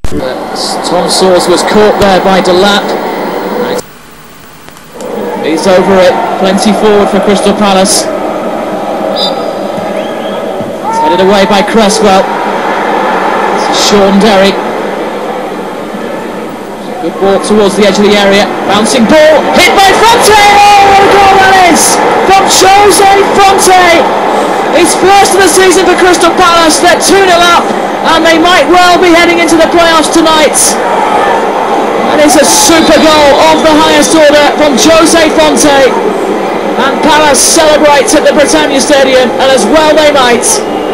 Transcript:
Tom Sawes was caught there by Delap. He's over it, plenty forward for Crystal Palace. It's headed away by Cresswell. This is Sean Derry. Good walk towards the edge of the area. Bouncing ball, hit by Fonte! Oh, what a goal that is! From José Fonte! His first of the season for Crystal Palace. They're 2-0 up, and they might well be heading into the playoffs tonight. And it's a super goal of the highest order from José Fonte. And Palace celebrates at the Britannia Stadium, and as well they might.